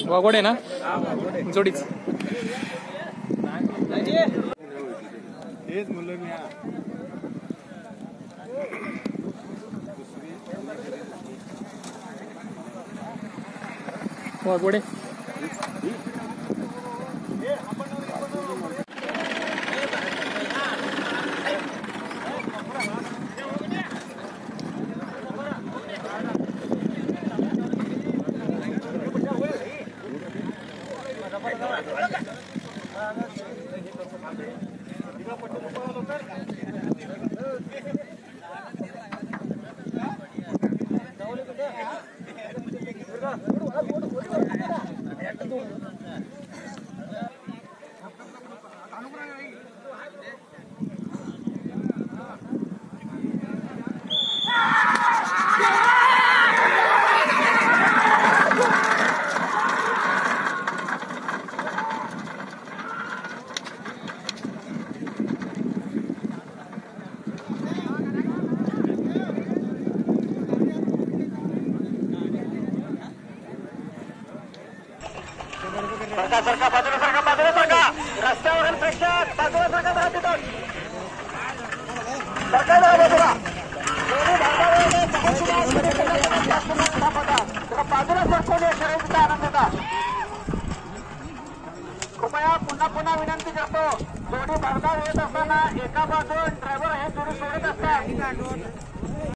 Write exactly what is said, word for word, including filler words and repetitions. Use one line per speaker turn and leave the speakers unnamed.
वाघोडे ना जोडीच
हेच म्हणलं मी
वाघोडे
सरका सरका बाजूला सरका बाजूला सरका रस्त्यावरील प्रेक्षक बाजूला सरका जरा तिथं सरकारला बाजूला दोन्ही भागावर बाजूला सरकवणे शर्यतीचा आनंद होता. कृपया पुन्हा पुन्हा विनंती करतो जोडी भागावर येत असताना एका बाजून ड्रायव्हर हे जोडी सोडत असतात.